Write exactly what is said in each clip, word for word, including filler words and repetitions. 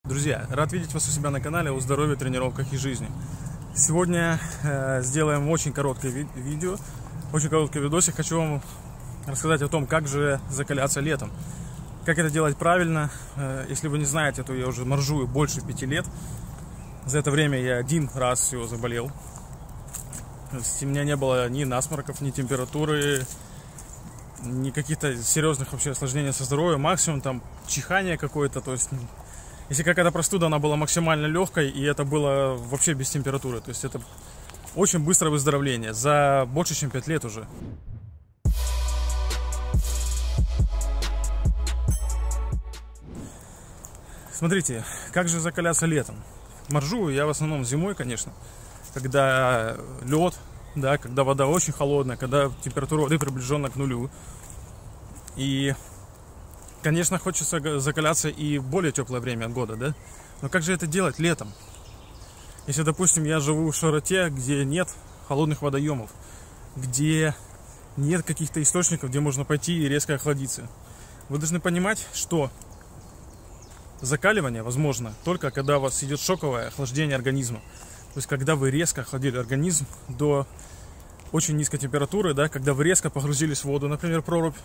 Друзья, рад видеть вас у себя на канале о здоровье, тренировках и жизни. Сегодня э, сделаем очень короткое ви видео, очень короткий видосик. Хочу вам рассказать о том, как же закаляться летом. Как это делать правильно. Э, если вы не знаете, то я уже моржую больше пяти лет. За это время я один раз всего заболел. То есть у меня не было ни насморков, ни температуры, ни каких-то серьезных вообще осложнений со здоровьем. Максимум там чихание какое-то, то есть... Если какая-то простуда, она была максимально легкой, и это было вообще без температуры. То есть это очень быстрое выздоровление, за больше, чем пять лет уже. Смотрите, как же закаляться летом. Моржую я в основном зимой, конечно, когда лед, да, когда вода очень холодная, когда температура воды приближена к нулю. И... Конечно, хочется закаляться и в более теплое время года, да? Но как же это делать летом? Если, допустим, я живу в широте, где нет холодных водоемов, где нет каких-то источников, где можно пойти и резко охладиться. Вы должны понимать, что закаливание возможно только когда у вас идет шоковое охлаждение организма. То есть, когда вы резко охладили организм до очень низкой температуры, да, когда вы резко погрузились в воду, например, прорубь.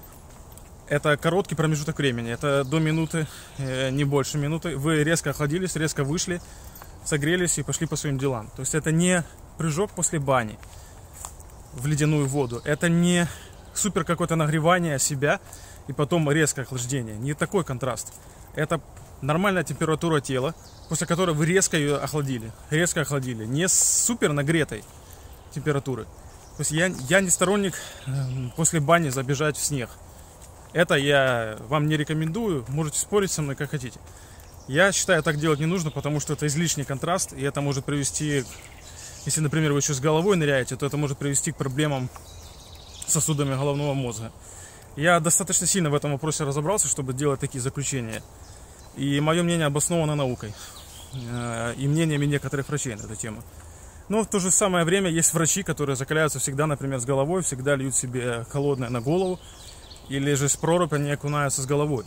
Это короткий промежуток времени, это до минуты, не больше минуты. Вы резко охладились, резко вышли, согрелись и пошли по своим делам. То есть это не прыжок после бани в ледяную воду. Это не супер какое-то нагревание себя и потом резкое охлаждение. Не такой контраст. Это нормальная температура тела, после которой вы резко ее охладили. Резко охладили. Не супер нагретой температуры. То есть я, я не сторонник после бани забежать в снег. Это я вам не рекомендую, можете спорить со мной как хотите. Я считаю, так делать не нужно, потому что это излишний контраст, и это может привести, если, например, вы еще с головой ныряете, то это может привести к проблемам с сосудами головного мозга. Я достаточно сильно в этом вопросе разобрался, чтобы делать такие заключения. И мое мнение обосновано наукой и мнениями некоторых врачей на эту тему. Но в то же самое время есть врачи, которые закаляются всегда, например, с головой, всегда льют себе холодное на голову. Или же с прорубь они окунаются с головой.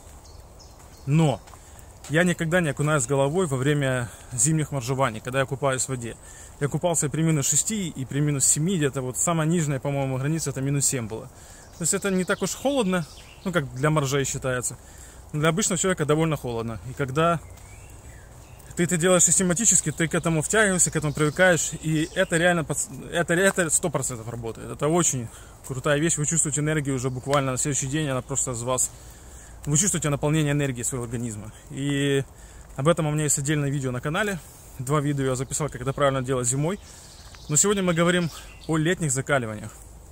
Но я никогда не окунаюсь с головой во время зимних моржеваний, когда я купаюсь в воде. Я купался при минус шести и при минус семи, где-то вот самая нижняя, по-моему, граница это минус семь было. То есть это не так уж холодно, ну как для моржей считается. Но для обычного человека довольно холодно. И когда ты это делаешь систематически, ты к этому втягиваешься, к этому привыкаешь, и это реально, это, это сто процентов работает. Это очень крутая вещь, вы чувствуете энергию уже буквально на следующий день, она просто из вас, вы чувствуете наполнение энергии своего организма. И об этом у меня есть отдельное видео на канале, два видео я записал, как это правильно делать зимой. Но сегодня мы говорим о летних закаливаниях.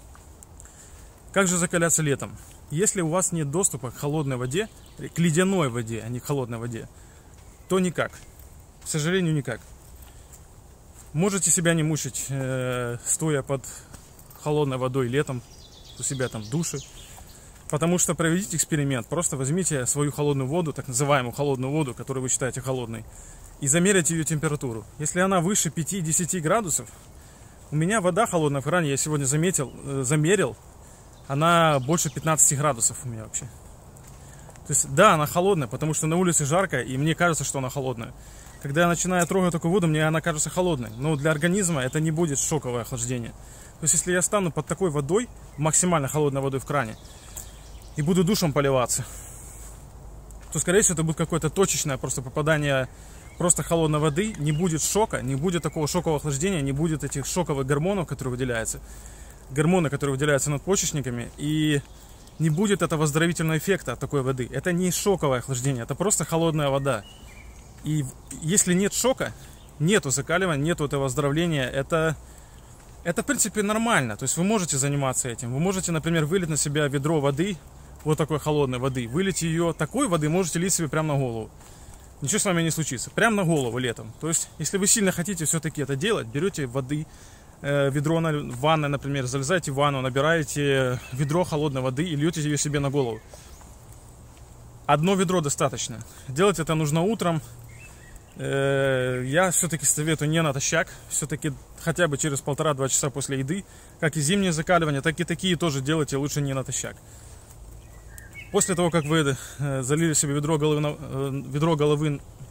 Как же закаляться летом? Если у вас нет доступа к холодной воде, к ледяной воде, а не к холодной воде, то никак. К сожалению, никак. Можете себя не мучить, э, стоя под холодной водой летом, у себя там в душе. Потому что проведите эксперимент. Просто возьмите свою холодную воду, так называемую холодную воду, которую вы считаете холодной, и замерите ее температуру. Если она выше пяти-десяти градусов, у меня вода холодная в кране, я сегодня заметил, э, замерил, она больше пятнадцати градусов у меня вообще. То есть, да, она холодная, потому что на улице жарко, и мне кажется, что она холодная. Когда я начинаю трогать такую воду, мне она кажется холодной. Но для организма это не будет шоковое охлаждение. То есть, если я стану под такой водой, максимально холодной водой в кране, и буду душем поливаться, то, скорее всего, это будет какое-то точечное просто попадание просто холодной воды. Не будет шока, не будет такого шокового охлаждения, не будет этих шоковых гормонов, которые выделяются. Гормоны, которые выделяются надпочечниками. И не будет этого оздоровительного эффекта от такой воды. Это не шоковое охлаждение, это просто холодная вода. И если нет шока, нету закаливания, нету этого оздоровления, это, это в принципе нормально. То есть вы можете заниматься этим. Вы можете, например, вылить на себя ведро воды, вот такой холодной воды. Вылить ее такой воды можете лить себе прямо на голову. Ничего с вами не случится. Прямо на голову летом. То есть, если вы сильно хотите все-таки это делать, берете воды, э, ведро на, в ванной, например, залезаете в ванну, набираете ведро холодной воды и льете ее себе на голову. Одно ведро достаточно. Делать это нужно утром. Я все-таки советую не натощак, все-таки хотя бы через полтора-два часа после еды. Как и зимнее закаливание, так и такие тоже делайте лучше не натощак. После того, как вы залили себе ведро головы, ведро головы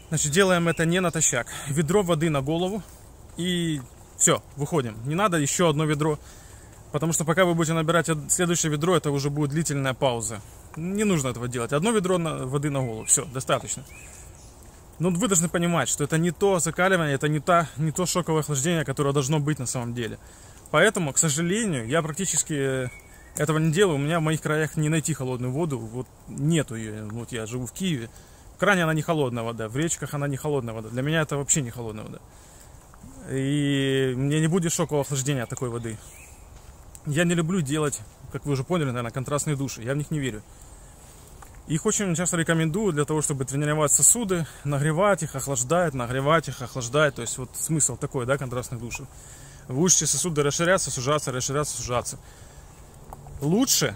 Значит, делаем это не натощак. Ведро воды на голову и все, выходим. Не надо еще одно ведро, потому что пока вы будете набирать следующее ведро, это уже будет длительная пауза. Не нужно этого делать. Одно ведро воды на голову, все, достаточно. Но вы должны понимать, что это не то закаливание, это не, та, не то шоковое охлаждение, которое должно быть на самом деле. Поэтому, к сожалению, я практически этого не делаю. У меня в моих краях не найти холодную воду, вот нету ее. Вот я живу в Киеве. В кране она не холодная вода, в речках она не холодная вода. Для меня это вообще не холодная вода. И мне не будет шокового охлаждения от такой воды. Я не люблю делать, как вы уже поняли, наверное, контрастные души. Я в них не верю. Их очень часто рекомендую для того, чтобы тренировать сосуды, нагревать их, охлаждать, нагревать их, охлаждать. То есть вот смысл такой, да, контрастных душев. Вы учите сосуды расширяться, сужаться, расширяться, сужаться. Лучше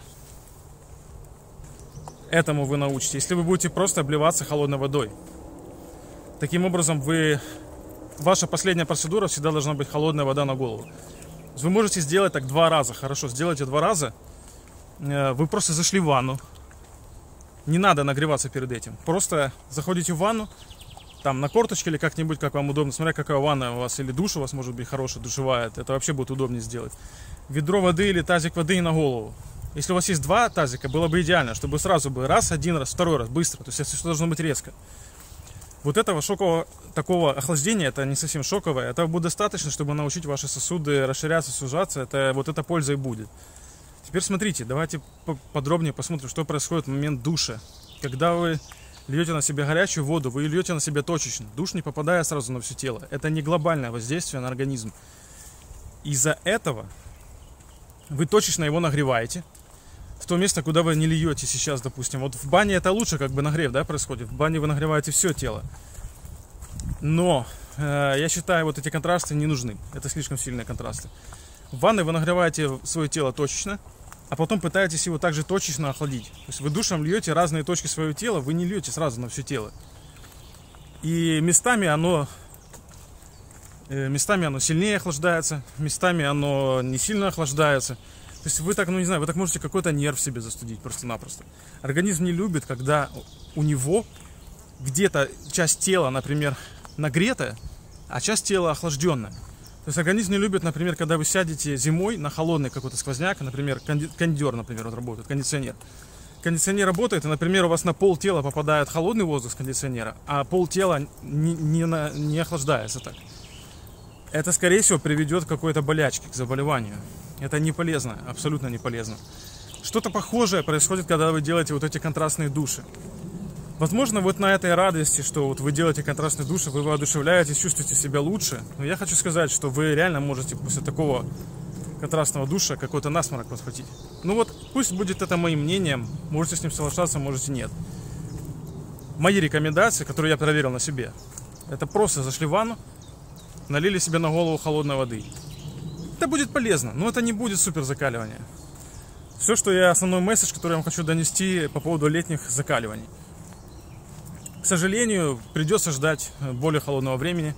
этому вы научитесь, если вы будете просто обливаться холодной водой. Таким образом, вы, ваша последняя процедура всегда должна быть холодная вода на голову. Вы можете сделать так два раза. Хорошо, сделайте два раза. Вы просто зашли в ванну. Не надо нагреваться перед этим. Просто заходите в ванну, там на корточке или как-нибудь, как вам удобно. Смотря какая ванна у вас, или душ у вас может быть хорошая, душевая. Это вообще будет удобнее сделать. Ведро воды или тазик воды на голову. Если у вас есть два тазика, было бы идеально, чтобы сразу бы раз, один раз, второй раз, быстро. То есть это все должно быть резко. Вот этого шокового, такого охлаждения, это не совсем шоковое. Этого будет достаточно, чтобы научить ваши сосуды расширяться, сужаться. Это, вот эта польза и будет. Теперь смотрите, давайте подробнее посмотрим, что происходит в момент душа. Когда вы льете на себя горячую воду, вы льете на себя точечно. Душ не попадая сразу на все тело. Это не глобальное воздействие на организм. Из-за этого вы точечно его нагреваете. В то место, куда вы не льете сейчас, допустим. Вот в бане это лучше как бы нагрев, да, происходит. В бане вы нагреваете все тело. Но э, я считаю, вот эти контрасты не нужны. Это слишком сильные контрасты. В ванной вы нагреваете свое тело точечно, а потом пытаетесь его также точечно охладить. То есть вы душем льете разные точки своего тела, вы не льете сразу на все тело. И местами оно, э, местами оно сильнее охлаждается, местами оно не сильно охлаждается. То есть вы так, ну не знаю, вы так можете какой-то нерв себе застудить просто-напросто. Организм не любит, когда у него где-то часть тела, например, нагретая, а часть тела охлажденная. То есть организм не любит, например, когда вы сядете зимой на холодный какой-то сквозняк, например, кондер, например, вот работает, кондиционер. Кондиционер работает, и, например, у вас на пол тела попадает холодный воздух с кондиционера, а пол тела не, не, на, не охлаждается так. Это, скорее всего, приведет к какой-то болячке, к заболеванию. Это не полезно, абсолютно не полезно. Что-то похожее происходит, когда вы делаете вот эти контрастные души. Возможно, вот на этой радости, что вот вы делаете контрастные души, вы воодушевляетесь, чувствуете себя лучше. Но я хочу сказать, что вы реально можете после такого контрастного душа какой-то насморк подхватить. Ну вот, пусть будет это моим мнением, можете с ним соглашаться, можете нет. Мои рекомендации, которые я проверил на себе, это просто зашли в ванну, налили себе на голову холодной воды. Это будет полезно, но это не будет супер закаливание. Все, что я, основной месседж, который я вам хочу донести по поводу летних закаливаний. К сожалению, придется ждать более холодного времени.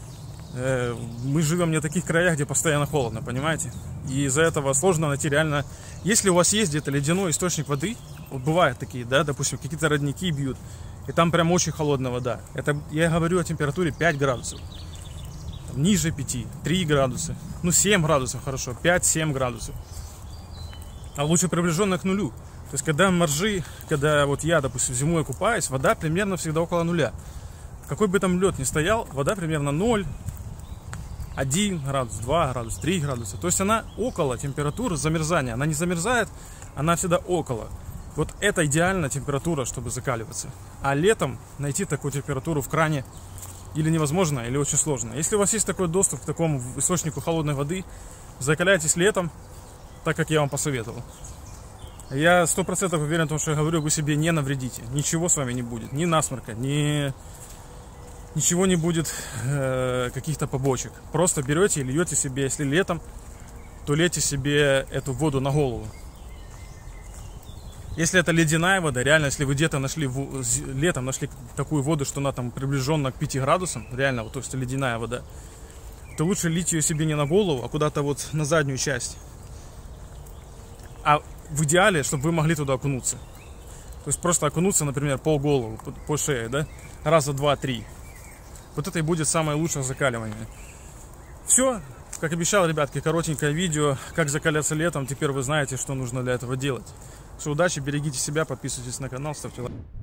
Мы живем не в таких краях, где постоянно холодно, понимаете? И из-за этого сложно найти реально... Если у вас есть где-то ледяной источник воды, вот бывают такие, да, допустим, какие-то родники бьют, и там прям очень холодная вода. Это я говорю о температуре пять градусов. Ниже пяти, три градуса, ну семь градусов хорошо, пять-семь градусов. А лучше приближенно к нулю. То есть когда моржи, когда вот я, допустим, зимой купаюсь, вода примерно всегда около нуля. Какой бы там лед ни стоял, вода примерно ноль, один градус, два градуса, три градуса. То есть она около температуры замерзания. Она не замерзает, она всегда около. Вот это идеальная температура, чтобы закаливаться. А летом найти такую температуру в кране или невозможно, или очень сложно. Если у вас есть такой доступ к такому источнику холодной воды, закаляйтесь летом, так как я вам посоветовал. Я сто процентов уверен в том, что я говорю, вы себе не навредите. Ничего с вами не будет. Ни насморка, ни... Ничего не будет, э, каких-то побочек. Просто берете и льете себе, если летом, то лейте себе эту воду на голову. Если это ледяная вода, реально, если вы где-то нашли, летом нашли такую воду, что она там приближенно к пяти градусам, реально, вот то, что ледяная вода, то лучше лить ее себе не на голову, а куда-то вот на заднюю часть. А в идеале, чтобы вы могли туда окунуться. То есть просто окунуться, например, полголовы, по шее, да, раза два-три. Вот это и будет самое лучшее закаливание. Все, как обещал, ребятки, коротенькое видео, как закаляться летом. Теперь вы знаете, что нужно для этого делать. Все, удачи, берегите себя, подписывайтесь на канал, ставьте лайк.